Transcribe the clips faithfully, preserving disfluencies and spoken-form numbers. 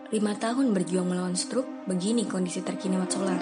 Lima tahun berjuang melawan stroke, begini kondisi terkini Mat Solar.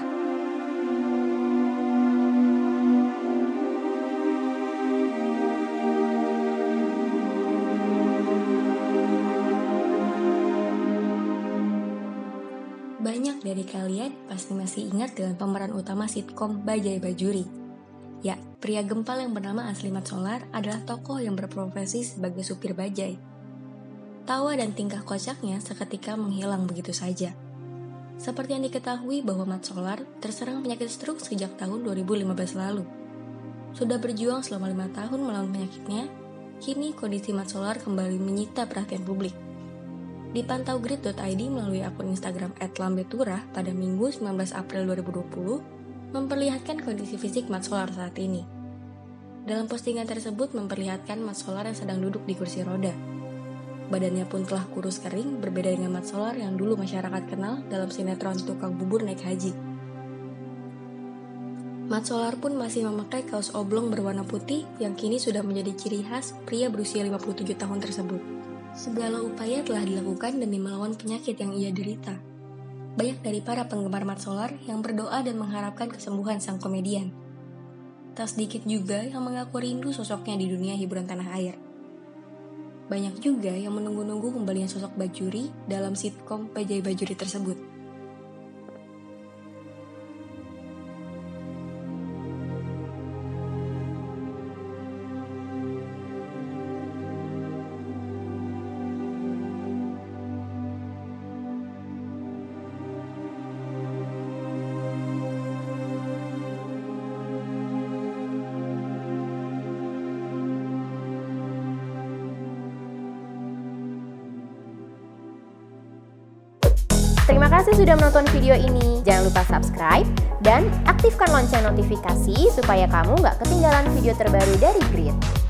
Banyak dari kalian pasti masih ingat dengan pemeran utama sitkom Bajaj Bajuri. Ya, pria gempal yang bernama asli Mat Solar adalah tokoh yang berprofesi sebagai supir bajai. Tawa dan tingkah kocaknya seketika menghilang begitu saja. Seperti yang diketahui bahwa Mat Solar terserang penyakit stroke sejak tahun dua ribu lima belas lalu. Sudah berjuang selama lima tahun melawan penyakitnya, kini kondisi Mat Solar kembali menyita perhatian publik. Dipantau grid dot i d melalui akun Instagram et lambeturah pada Minggu sembilan belas April dua ribu dua puluh memperlihatkan kondisi fisik Mat Solar saat ini. Dalam postingan tersebut memperlihatkan Mat Solar yang sedang duduk di kursi roda. Badannya pun telah kurus kering, berbeda dengan Mat Solar yang dulu masyarakat kenal dalam sinetron Tukang Bubur Naik Haji. Mat Solar pun masih memakai kaos oblong berwarna putih yang kini sudah menjadi ciri khas pria berusia lima puluh tujuh tahun tersebut. Segala upaya telah dilakukan demi melawan penyakit yang ia derita. Banyak dari para penggemar Mat Solar yang berdoa dan mengharapkan kesembuhan sang komedian. Tak sedikit juga yang mengaku rindu sosoknya di dunia hiburan tanah air. Banyak juga yang menunggu-nunggu kembalinya sosok Bajuri dalam sitkom Bajaj Bajuri tersebut. Terima kasih sudah menonton video ini. Jangan lupa subscribe dan aktifkan lonceng notifikasi supaya kamu nggak ketinggalan video terbaru dari Grid.